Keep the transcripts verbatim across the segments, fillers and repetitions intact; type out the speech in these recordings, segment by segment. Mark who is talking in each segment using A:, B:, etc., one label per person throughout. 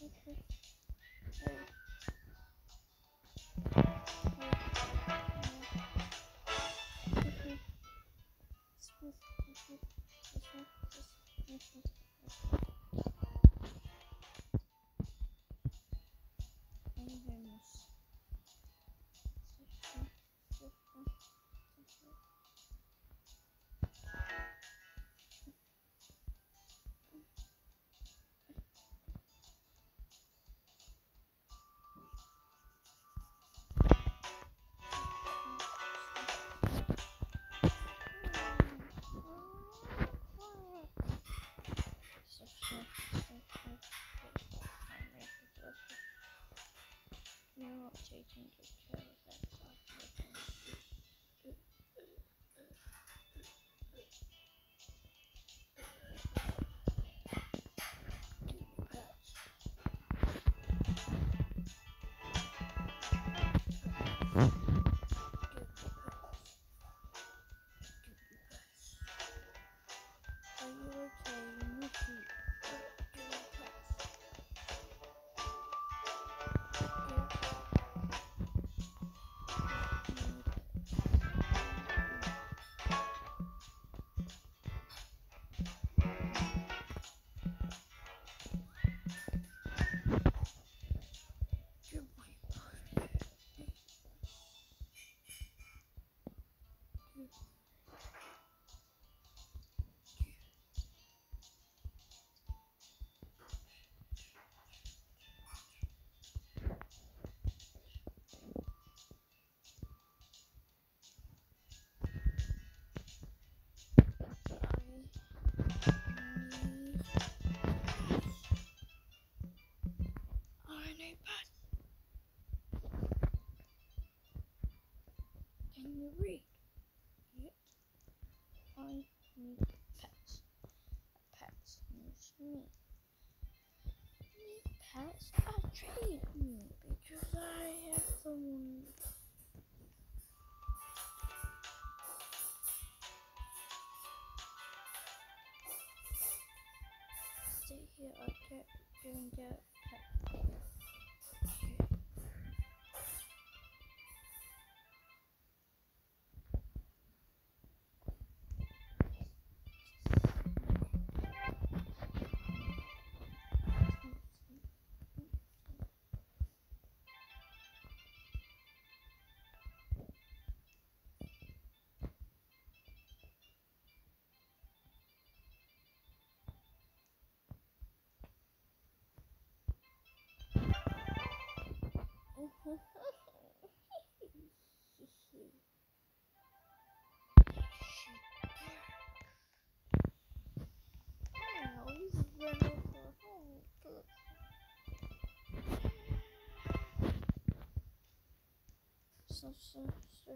A: You're not taking good care of that side. Are you okay, Mickey? Can you read? Yep. I need pets. Pets needs me. Pets are treating me because I have someone. Stay here, I'll get go and get a pet. So, so, so.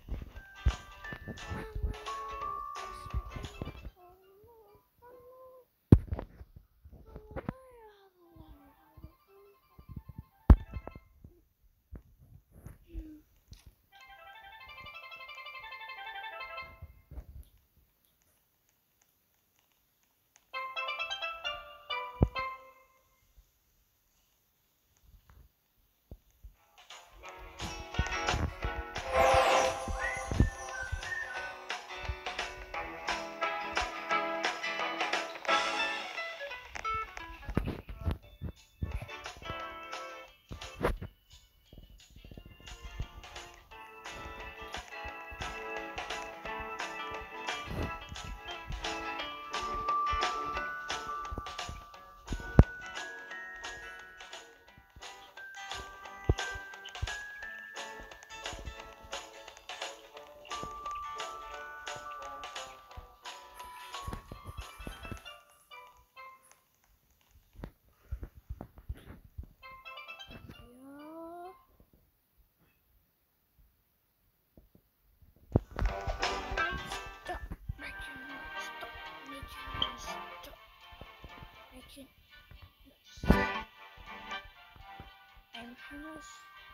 A: I'm Hannah's.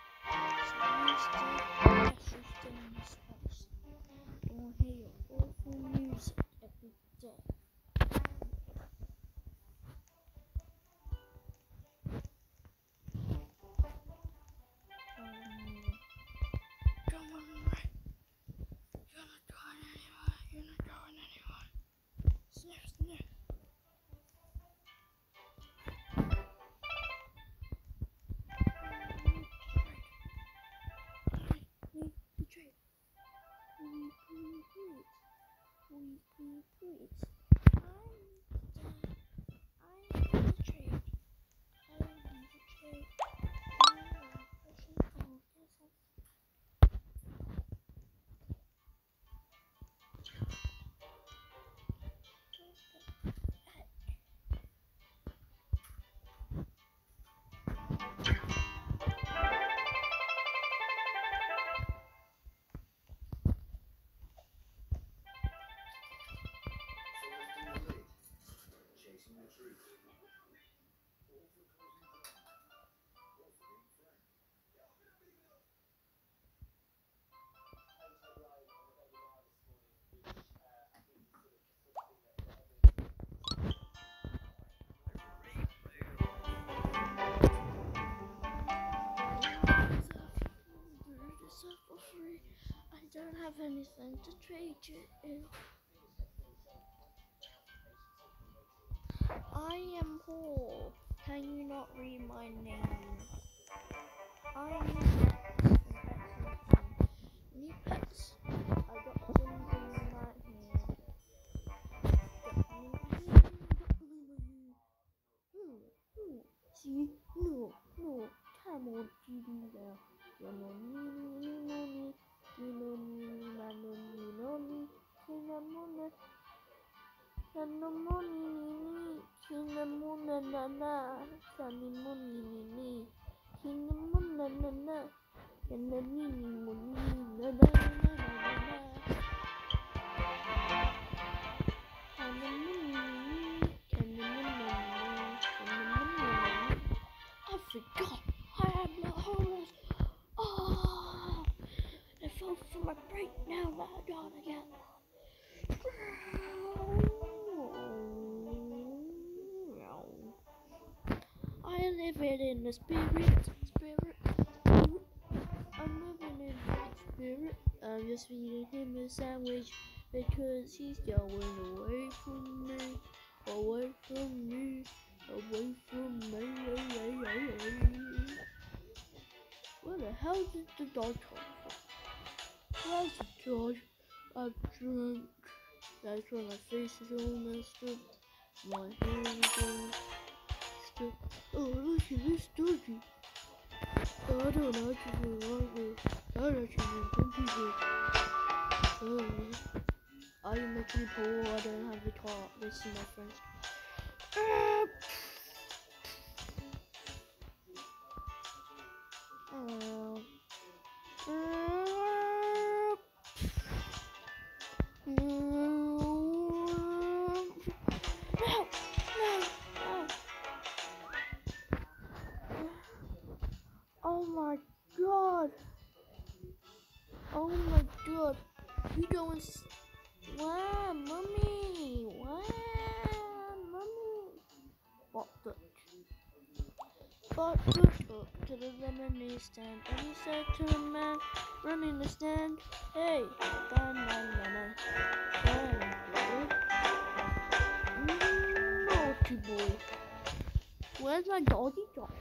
A: You will hear your awful music every day. don't have anything to trade you in. I am poor. Can you not read my name? I need pets and pets and need pets. I got some in my hand. See, no, no, come on, T V there. You know me, me, know me, you know me, man, know me, know me, king of moon, and the money, king of moon, na na, sunny money, ni, king of moon, na na na, and the nini, money, na na na na na. I forgot I am the homeless. Oh, I fell for my break now that I got again. I live it in the spirit, spirit. I'm living in the spirit. I'm just feeding him a sandwich because he's going away from me, away from me, away from me. Where the hell did the dog come from? Where's the dog? I'm drunk. That's why my face is all messed up. My hair is all messed up. Oh, look at this doggy. Oh, I don't actually like it. I actually want some people. Oh, I am actually poor. I don't have a car. This is my friends. Uh, uh, uh, no, no, no, no. Oh my god. Oh my god. You don't. Wow, mommy. Wow, mommy. What the? But looked up to the lemonade stand and he said to the man running the stand, hey, banana, banana, naughty boy. Where's my doggy dog?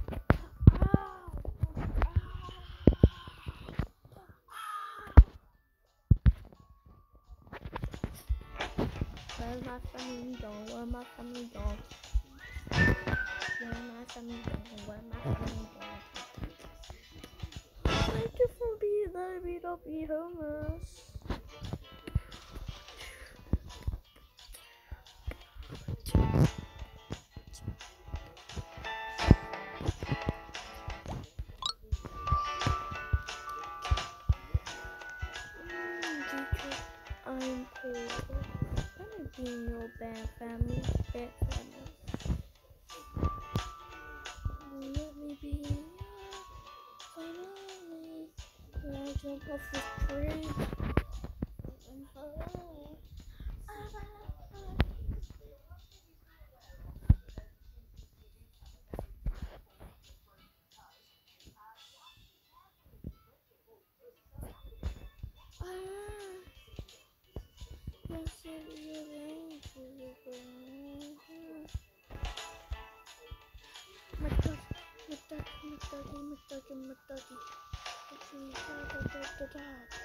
A: Where's my family dog? Where's my family dog? Where's my family dog? Where's my family dog? Thank you for being there. We don't be homeless. I'm poor. I'm be in your bad family, bad family. Let me be in your family. When I jump off the tree. My dog, my dog, my doggy, my doggy, my doggy. Da da da da.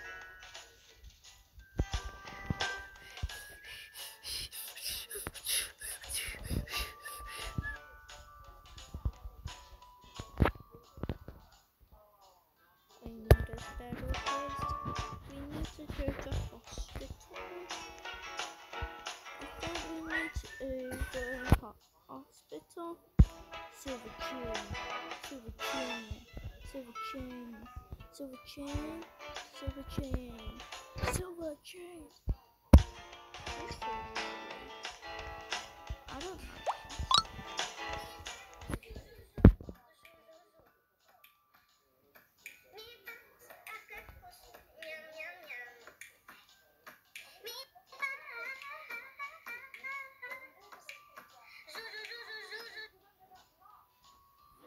A: I need a therapist. We need to go to hospital. I think we need to go to hospital. Silver chain, silver chain, silver chain, silver chain, silver chain, silver chain. I don't know.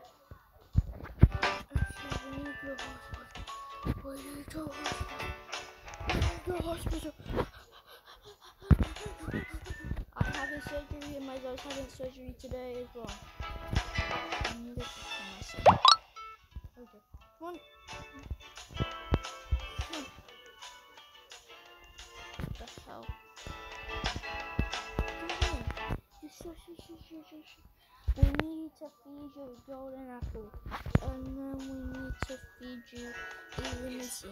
A: We need to hospital. We need to hospital. the hospital. I'm having surgery and my dog's having surgery today as well. I need it for myself. Okay. Come on. Come on. What the hell? Come here. Shush, shush, shush, shush, shush. We need to feed you a golden apple. And then we need to feed you a limousine.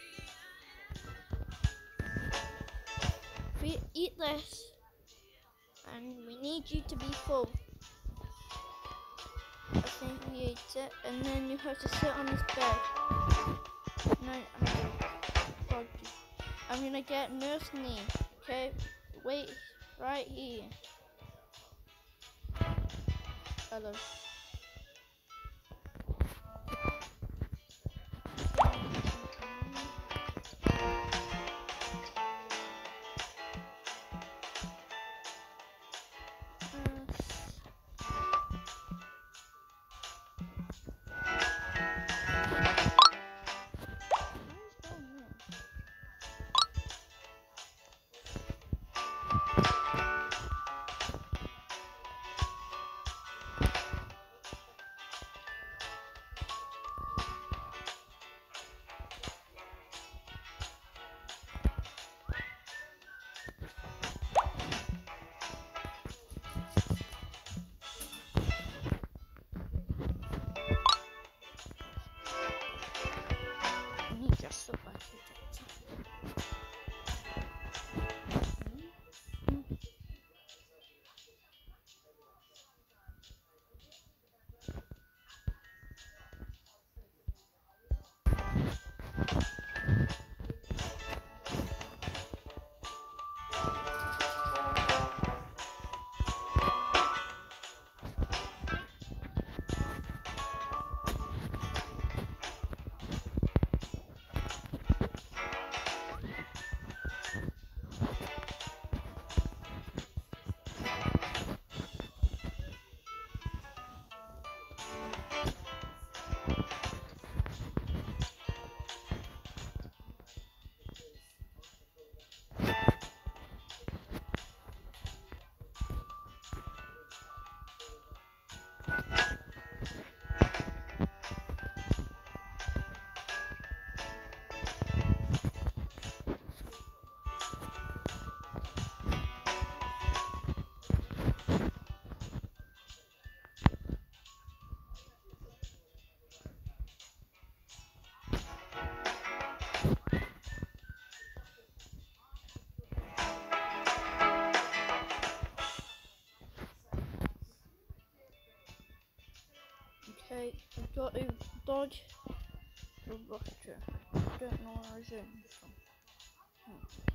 A: Fe eat this. And we need you to be full. I think we ate it. And then you have to sit on this bed. No, I'm gonna, I'm gonna get Nurse Nee. Okay? Wait right here. Hello. Just so bad. Okay, I've got a Dodge Roboster. I don't know where it's in from. Hmm.